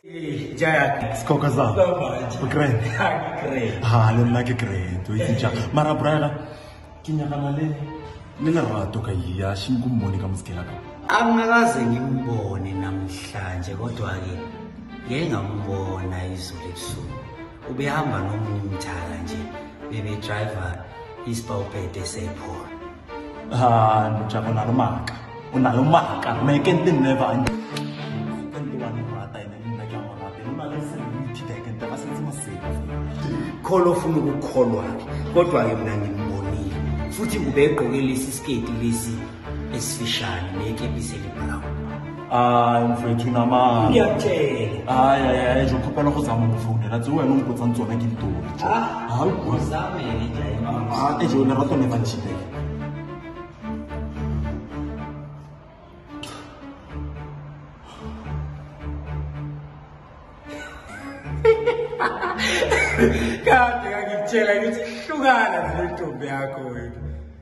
Jack, Skokaza. Great. Le nna ke great. O itse jang. Mara brother, ke nyakana le lerato ka ya shingumboni ka musikela ka. Angakaze ngimbone namhlanje kodwa ke ngeke ngambona izolo ebusuku. Ubehamba nomunye umthaka nje bebe driver isipawupete sepho. Njalo nalomaka. Unalomaka. Make it never. Kholo ufuna ukukholwa kodwa ke mina ngimbonile futhi ube egqoke lesi skate lesi esifishane nekepisi elibrown. Mfethu nama. Ngiyakutshela. Hayi ngizokhopela ukuzama ukufonela tsi wena ungipotsa ntsona ke ditori. Hayi uzame nje. Nje una rato never chile. Kade ngikutshela ukuthi hlukana nentombi yakho wena.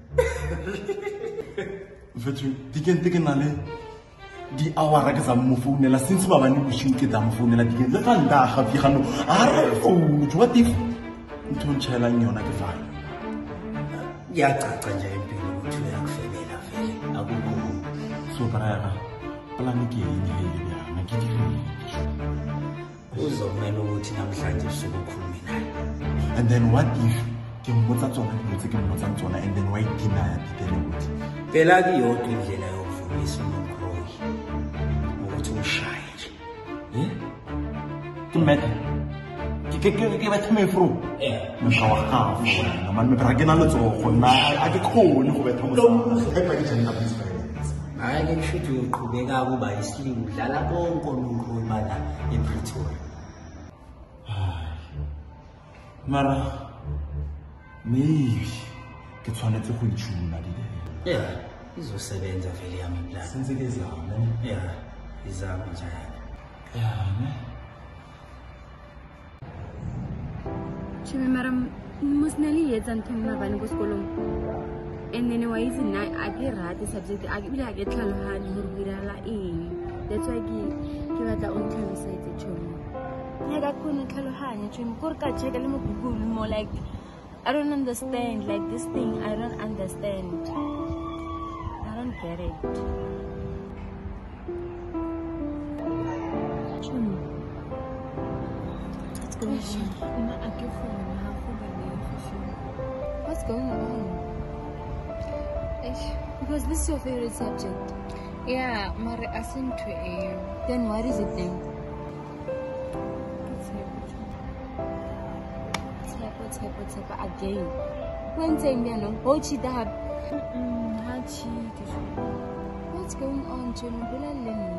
Mfethu dikente ke nale di awara ke za mfounela since ba bane bushing ke za mfounela dikente le fa nda ga fi gano a phone what if nthontshela nyona ke fana. Yacaca nje impilo ukuthi uyakufebela vele akukho. So brother plan ke yini le yana ke difile. Uzomela ukuthi namhlanje usuku ukhulume naye. And then what if ke mbotsa tsona dilo tse ke mbotsa tsona and then why deny ditele ukuthi phela ke yodwa indlela yokuvumisa uMkhoyi ukuthi ushaye nje. Ke mete ke bathe me fro mshawa hafu noma mebrakena lotsogo na a ke khone go betha motho e pa ke jana ka principal. Hayi ke kushuthi uyoqhubeka kuba isilimu udlala konke uMkhoyi mala ePretoria. Mara maybe ke tshwanetse go itshuna dile. Izosebenza vele yami plan. Senze ke zama. Izama njalo. Ne. Chime madam musnali yetsa nthong bana go sekolong. And then why is it not a ke rate subject a ke bila ke tlhalohane go dirala eng. That's why ke batla o tlhalosetse tšhono. Naka khona tlhalohanya tšhono gore ka check le mo Google more like I don't understand like this thing I don't understand. I don't get it. Tšhono. What's going on? Because this is your favorite subject. Yeah, Mari asin to a. Then what is it then? Tsepa again. When saying me no, what's going on, Jim?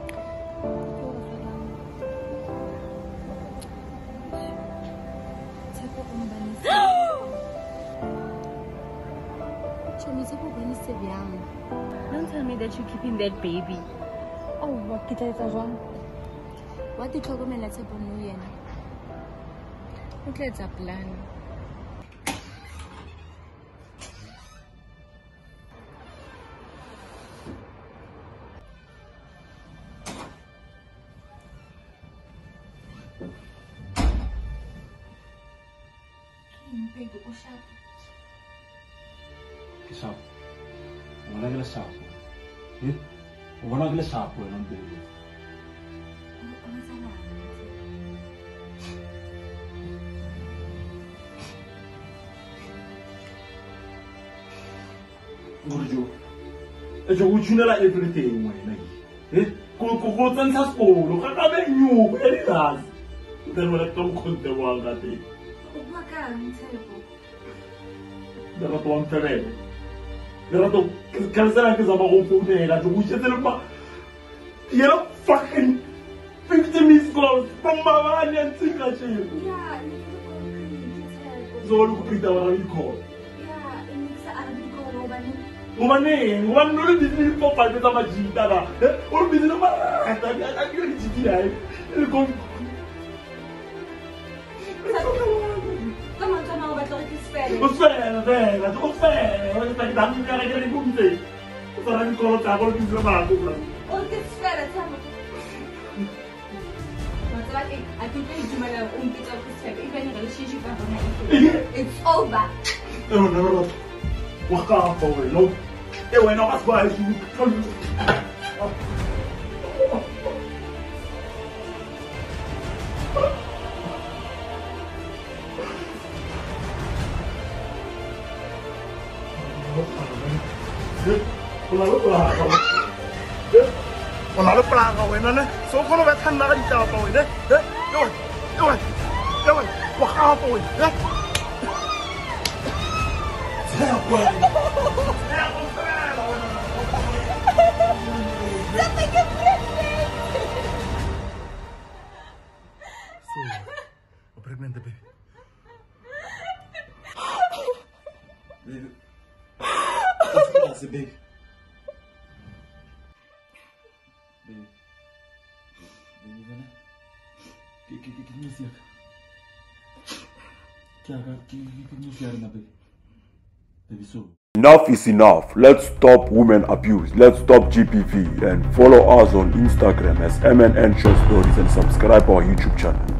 Don't tell me that you're keeping that baby. Oh, what did I do? What did you tell me? Let's have a new year. Okay, it's a plan. Sapo. Wala gila sapo. Wala gila sapo ng baby. Ngurjo. Ejo uchunela everything wena. Ko tsantsha skolo ka ka be nyuko ya dilazi. Then wala tom khonte wa ngate. Uma ka ntshebo. Dara to amtere. Dara to kansela ke zama go founela jo uchetsele ba. You're fucking 50 missed calls from Mavani and Tingachim. Yeah, Zolo kupita wana call. Yeah, it's Arabic call Umane, one no didn't pop out with a majita. Or be the man. I really did. Come on, but don't be fair. Fair. Like that, you can't get a good day. So I'm called Tabo to the Marco. Oh, it's fair. It's over. No. Walk out for it, no. Hey, when I was by you. Bonolo plaga wena ne so khona ba thanna ga ditaba wena wa gapo wena So, pregnant baby. Baby. What's the baby? Enough is enough. Let's stop women abuse. Let's stop GBV and follow us on Instagram as MNN Short Stories and subscribe our YouTube channel.